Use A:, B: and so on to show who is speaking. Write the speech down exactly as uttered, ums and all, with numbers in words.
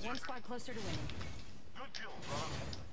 A: One squad closer to winning.
B: Good kill, brother.